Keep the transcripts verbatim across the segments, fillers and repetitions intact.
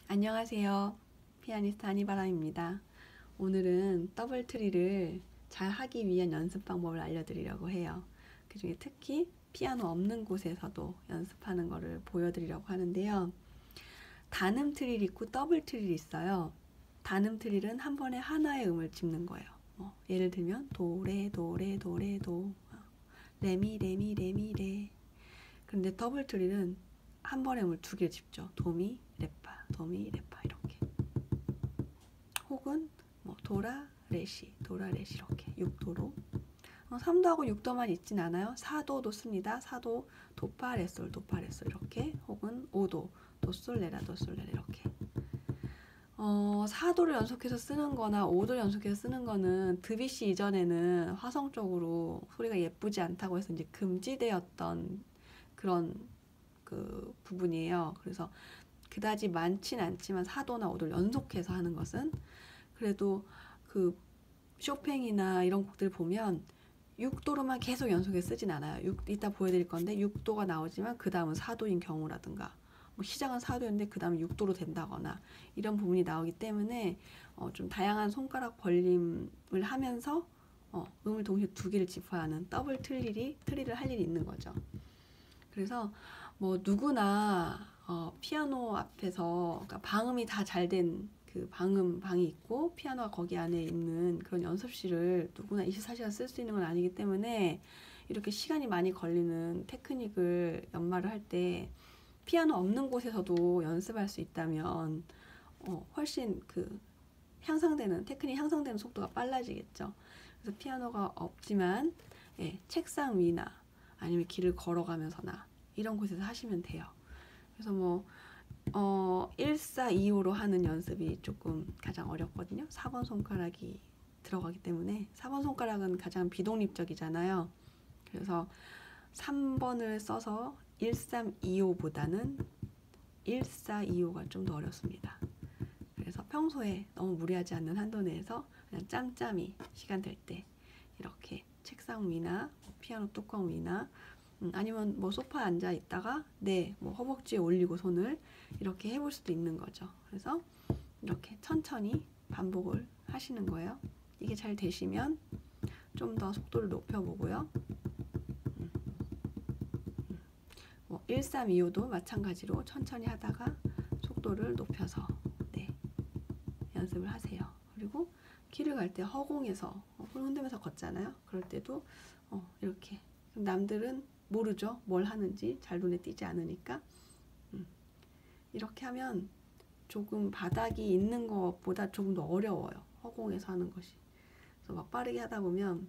안녕하세요. 피아니스트 한이바람입니다. 오늘은 더블 트리를 잘 하기 위한 연습 방법을 알려드리려고 해요. 그 중에 특히 피아노 없는 곳에서도 연습하는 것을 보여드리려고 하는데요. 단음 트릴 있고 더블 트릴 있어요. 단음 트릴은 한 번에 하나의 음을 짚는 거예요. 뭐 예를 들면 도레 도레 도레 도 레미 레미 레미 레. 그런데 더블 트릴은 한 번에 음을 두 개를 짚죠. 도미 레파 도미 레파 이렇게. 혹은 뭐 도라 레시 도라 레시 이렇게 육 도로. 어, 삼 도하고 육 도만 있진 않아요. 사 도도 씁니다. 사 도 도파 레솔 도파 레솔 이렇게. 혹은 오 도 도솔 레라 도솔 레라 이렇게. 어, 사 도를 연속해서 쓰는 거나 오 도를 연속해서 쓰는 거는 드뷔시 이전에는 화성적으로 소리가 예쁘지 않다고 해서 이제 금지되었던 그런 그 부분이에요. 그래서 그다지 많진 않지만 사 도나 오 도를 연속해서 하는 것은 그래도 그 쇼팽이나 이런 곡들 보면 육 도로만 계속 연속해 쓰진 않아요. 육, 이따 보여드릴 건데 육 도가 나오지만 그 다음은 사 도인 경우라든가 뭐 시작은 사 도였는데 그 다음에 육 도로 된다거나 이런 부분이 나오기 때문에 어, 좀 다양한 손가락 벌림을 하면서 어, 음을 동시에 두 개를 짚어야 하는 더블 트릴이 트릴을 할 일이 있는 거죠. 그래서 뭐 누구나 어, 피아노 앞에서 그러니까 방음이 다 잘 된 그 방음 방이 있고 피아노가 거기 안에 있는 그런 연습실을 누구나 이십사 시간 쓸 수 있는 건 아니기 때문에 이렇게 시간이 많이 걸리는 테크닉을 연마를 할 때 피아노 없는 곳에서도 연습할 수 있다면 어, 훨씬 그 향상되는 테크닉 향상되는 속도가 빨라지겠죠. 그래서 피아노가 없지만 예, 책상 위나 아니면 길을 걸어가면서나 이런 곳에서 하시면 돼요. 그래서 뭐 어, 일, 사, 이, 오로 하는 연습이 조금 가장 어렵거든요. 사 번 손가락이 들어가기 때문에 사 번 손가락은 가장 비독립적이잖아요. 그래서 삼 번을 써서 일, 삼, 이, 오보다는 일, 사, 이, 오가 좀 더 어렵습니다. 그래서 평소에 너무 무리하지 않는 한도 내에서 그냥 짬짬이 시간 될 때 이렇게 책상 위나 피아노 뚜껑 위나 음, 아니면 뭐 소파에 앉아 있다가 네, 뭐 허벅지에 올리고 손을 이렇게 해볼 수도 있는 거죠. 그래서 이렇게 천천히 반복을 하시는 거예요. 이게 잘 되시면 좀 더 속도를 높여보고요. 음, 음. 뭐 일, 삼, 이, 오도 마찬가지로 천천히 하다가 속도를 높여서 네, 연습을 하세요. 그리고 길을 갈 때 허공에서 손을 흔들면서 걷잖아요. 그럴 때도 어, 이렇게 남들은 모르죠. 뭘 하는지 잘 눈에 띄지 않으니까 음. 이렇게 하면 조금 바닥이 있는 것보다 조금 더 어려워요. 허공에서 하는 것이. 그래서 막 빠르게 하다 보면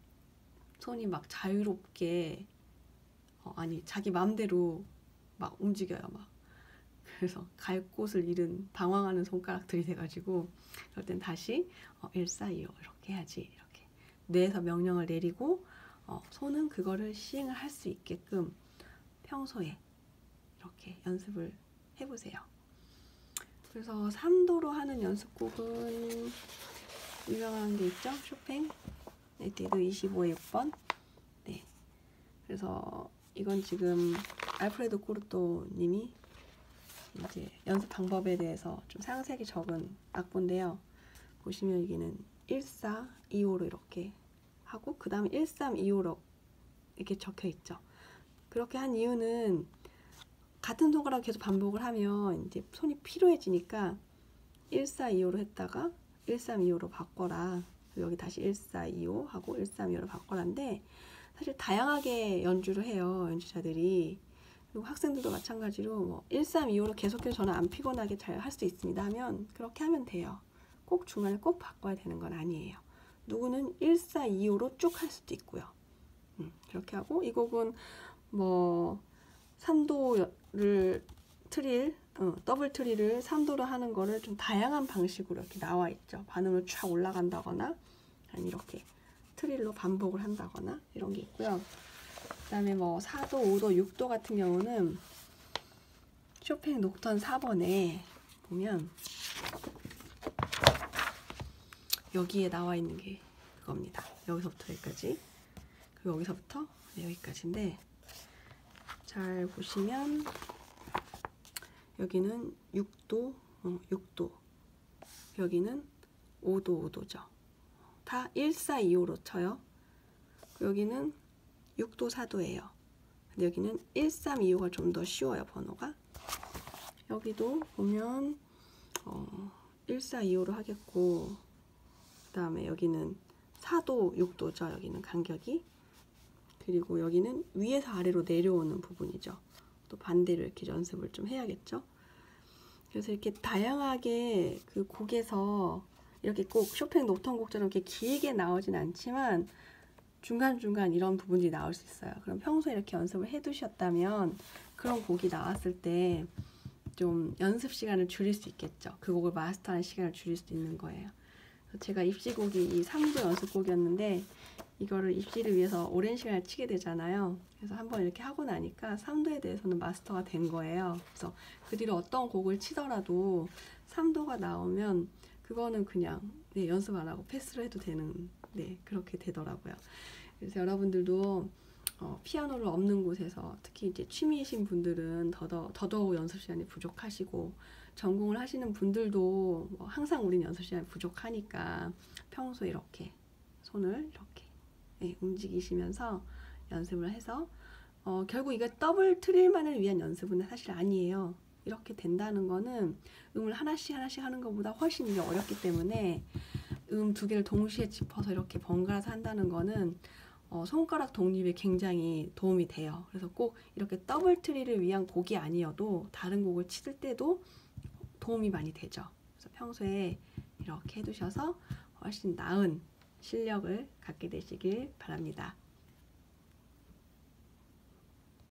손이 막 자유롭게 어, 아니 자기 마음대로 막 움직여요. 막 그래서 갈 곳을 잃은 방황하는 손가락들이 돼가지고 그럴 땐 다시 어, 일, 사, 이, 오 이렇게 해야지 이렇게 뇌에서 명령을 내리고 어, 손은 그거를 시행을 할 수 있게끔 평소에 이렇게 연습을 해보세요. 그래서 삼 도로 하는 연습곡은 유명한 게 있죠. 쇼팽 에뛰드 이십오의 육 번. 네. 그래서 이건 지금 알프레도 코르토 님이 이제 연습 방법에 대해서 좀 상세하게 적은 악보인데요. 보시면 여기는 일, 사, 이, 오로 이렇게 하고 그 다음에 일, 삼, 이, 오로 이렇게 적혀 있죠. 그렇게 한 이유는 같은 손가락 계속 반복을 하면 이제 손이 피로해지니까 일, 사, 이, 오로 했다가 일, 삼, 이, 오로 바꿔라. 여기 다시 일, 사, 이, 오 하고 일, 삼, 이, 오로 바꿔라인데 사실 다양하게 연주를 해요. 연주자들이. 그리고 학생들도 마찬가지로 뭐 일, 삼, 이, 오로 계속해서 저는 안 피곤하게 잘 할 수 있습니다 하면 그렇게 하면 돼요. 꼭 중간에 꼭 바꿔야 되는 건 아니에요. 누구는 일, 사, 이, 오로 쭉 할 수도 있고요. 음, 그렇게 하고 이 곡은 뭐 삼 도를 트릴, 어, 더블 트릴을 삼 도로 하는 거를 좀 다양한 방식으로 이렇게 나와 있죠. 반음을 쫙 올라간다거나 아니 이렇게 트릴로 반복을 한다거나 이런 게 있고요. 그 다음에 뭐 사 도, 오 도, 육 도 같은 경우는 쇼팽 녹턴 사 번에 보면 여기에 나와 있는 게 그겁니다. 여기서부터 여기까지. 그리고 여기서부터 네, 여기까지인데 잘 보시면 여기는 육 도, 어, 육 도, 여기는 오 도, 오 도죠. 다 일, 사, 이, 오로 쳐요. 여기는 육 도, 사 도예요. 근데 여기는 일, 삼, 이, 오가 좀 더 쉬워요, 번호가. 여기도 보면 어, 일, 사, 이, 오로 하겠고, 그 다음에 여기는 사 도, 육 도죠. 여기는 간격이. 그리고 여기는 위에서 아래로 내려오는 부분이죠. 또 반대로 이렇게 연습을 좀 해야겠죠. 그래서 이렇게 다양하게 그 곡에서 이렇게 꼭 쇼팽 녹턴곡처럼 이렇게 길게 나오진 않지만 중간중간 이런 부분들이 나올 수 있어요. 그럼 평소에 이렇게 연습을 해 두셨다면 그런 곡이 나왔을 때 좀 연습 시간을 줄일 수 있겠죠. 그 곡을 마스터하는 시간을 줄일 수 있는 거예요. 그래서 제가 입시곡이 이 삼 도 연습곡이었는데 이거를 입시를 위해서 오랜 시간을 치게 되잖아요. 그래서 한번 이렇게 하고 나니까 삼 도에 대해서는 마스터가 된 거예요. 그래서 그 뒤로 어떤 곡을 치더라도 삼 도가 나오면 그거는 그냥 네, 연습 안 하고 패스를 해도 되는, 네, 그렇게 되더라고요. 그래서 여러분들도 어, 피아노를 없는 곳에서 특히 이제 취미이신 분들은 더더, 더더욱 연습 시간이 부족하시고 전공을 하시는 분들도 뭐 항상 우리는 연습 시간이 부족하니까 평소에 이렇게 손을 이렇게 네, 움직이시면서 연습을 해서 어, 결국 이거 더블 트릴만을 위한 연습은 사실 아니에요. 이렇게 된다는 거는 음을 하나씩 하나씩 하는 것보다 훨씬 이게 어렵기 때문에 음 두 개를 동시에 짚어서 이렇게 번갈아서 한다는 거는 어, 손가락 독립에 굉장히 도움이 돼요. 그래서 꼭 이렇게 더블 트릴을 위한 곡이 아니어도 다른 곡을 칠 때도 도움이 많이 되죠. 그래서 평소에 이렇게 해두셔서 훨씬 나은 실력을 갖게 되시길 바랍니다.